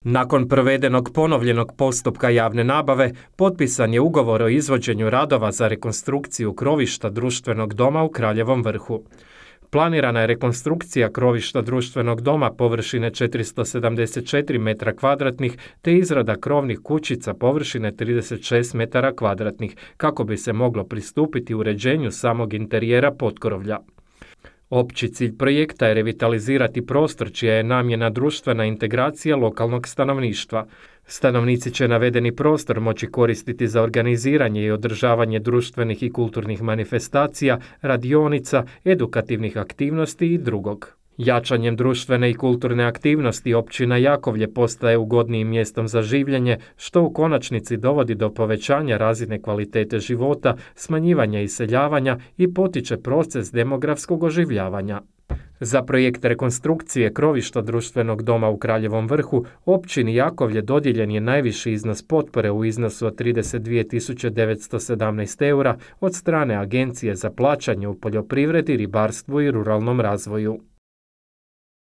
Nakon provedenog ponovljenog postupka javne nabave, potpisan je ugovor o izvođenju radova za rekonstrukciju krovišta društvenog doma u Kraljevom Vrhu. Planirana je rekonstrukcija krovišta društvenog doma površine 474 metra kvadratnih te izrada krovnih kućica površine 36 metara kvadratnih kako bi se moglo pristupiti uređenju samog interijera potkrovlja. Opći cilj projekta je revitalizirati prostor čija je namjena društvena integracija lokalnog stanovništva. Stanovnici će navedeni prostor moći koristiti za organiziranje i održavanje društvenih i kulturnih manifestacija, radionica, edukativnih aktivnosti i drugog. Jačanjem društvene i kulturne aktivnosti općina Jakovlje postaje ugodnijim mjestom za življenje, što u konačnici dovodi do povećanja razine kvalitete života, smanjivanja iseljavanja i potiče proces demografskog oživljavanja. Za projekt rekonstrukcije krovišta društvenog doma u Kraljevom Vrhu općini Jakovlje dodijeljen je najviši iznos potpore u iznosu od 32.917 eura od strane Agencije za plaćanje u poljoprivredi, ribarstvu i ruralnom razvoju.